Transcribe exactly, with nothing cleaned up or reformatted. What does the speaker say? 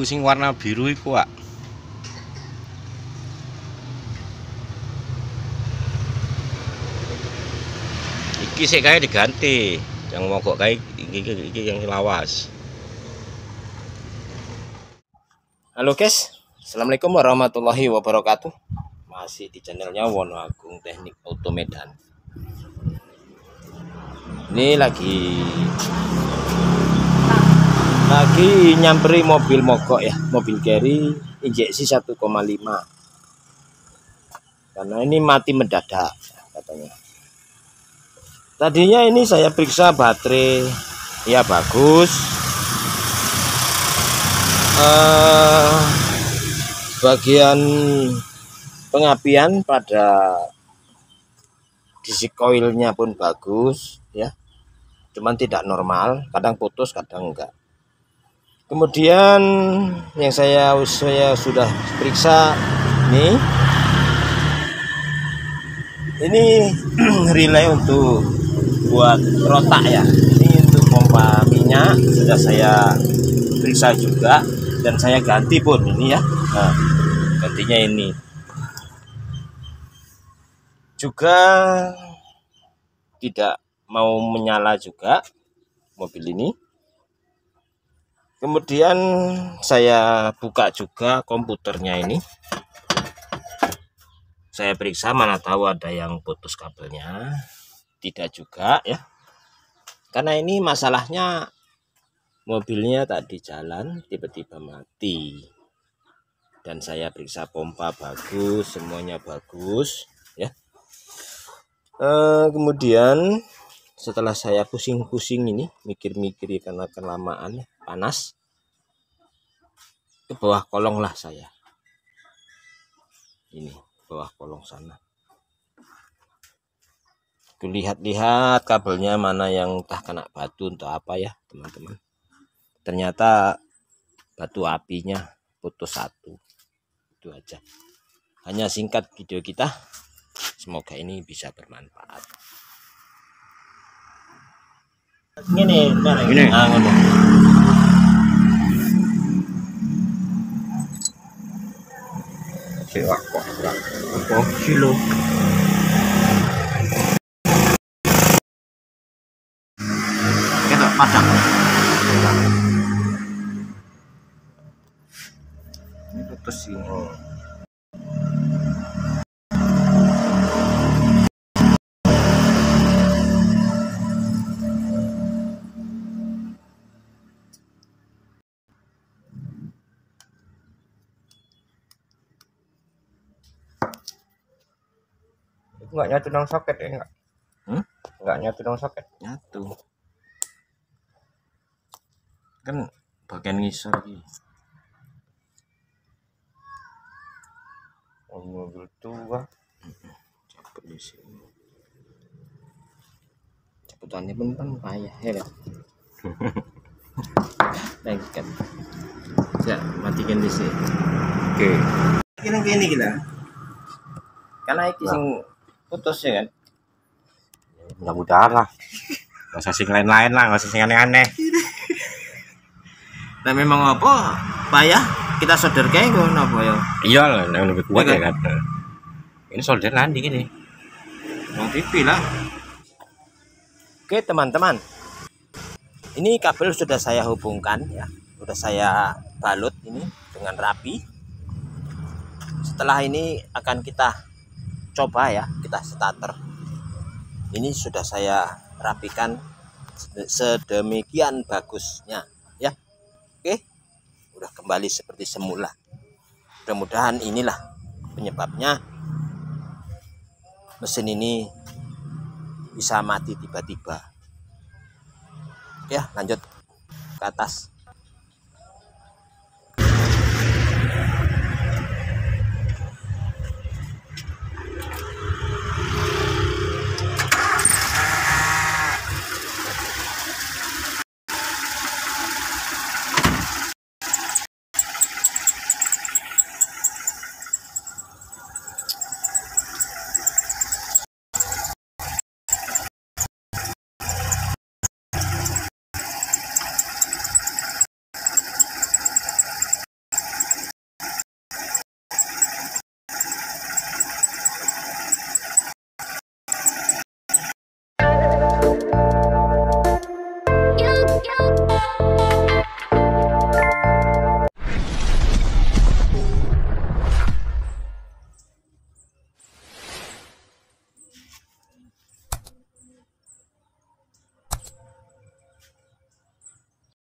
iku sing warna biru iku, Wak. Iki sik kae diganti. Yang mogok kae iki, iki, iki yang lawas. Halo guys, assalamualaikum warahmatullahi wabarakatuh. Masih di channelnya Wono Agung Teknik Auto Medan. Ini lagi lagi nyamperi mobil mogok ya, mobil carry injeksi satu koma lima. Karena ini mati mendadak katanya. Tadinya ini saya periksa baterai, ya bagus. Uh, bagian pengapian pada D C coilnya pun bagus ya, cuman tidak normal, kadang putus kadang enggak. Kemudian yang saya saya sudah periksa ini ini relay untuk buat rotak ya, ini untuk pompa minyak sudah saya periksa juga dan saya ganti pun ini ya. Nah, gantinya ini juga tidak mau menyala juga mobil ini. Kemudian saya buka juga komputernya ini, saya periksa, mana tahu ada yang putus kabelnya. Tidak juga ya, karena ini masalahnya mobilnya tadi jalan tiba-tiba mati, dan saya periksa pompa bagus, semuanya bagus ya. E, kemudian setelah saya pusing-pusing ini mikir-mikir karena kelamaan panas, ke bawah kolong lah saya ini, bawah kolong sana. Lihat-lihat kabelnya mana yang entah kena batu atau apa ya teman-teman. Ternyata batu apinya putus satu. Itu aja. Hanya singkat video kita. Semoga ini bisa bermanfaat. Ini, ini. Ah, ngomong. Siwak kok, kok silo. Padang. Ini putus sih. Oh. Itu nggak nyatu nang soket ya enggak? Hmm? Nggak nyatu nang soket. Nyatu. Kan bagian ngisor lagi. Oh, mobil tua. Cepet di sini. Cepetannya pun kan payah ya kan. Baik kan. Ya, matikan di sini. Oke. Kira gini kita. Karena iki sing putus ya kan. Mudah-mudahan lah. Gak usah sing lain-lain lah, gak usah sing aneh-aneh. Nah memang apa payah kita solder kayak gue apa ya? Iya lah, yang lebih kuat ya kan. Ini solder landing ini, mau pipi lah. Oke teman-teman, ini kabel sudah saya hubungkan ya, sudah saya balut ini dengan rapi. Setelah ini akan kita coba ya, kita starter. Ini sudah saya rapikan sedemikian bagusnya ya. Oke, udah kembali seperti semula. Mudah-mudahan inilah penyebabnya mesin ini bisa mati tiba-tiba. Ya, lanjut ke atas.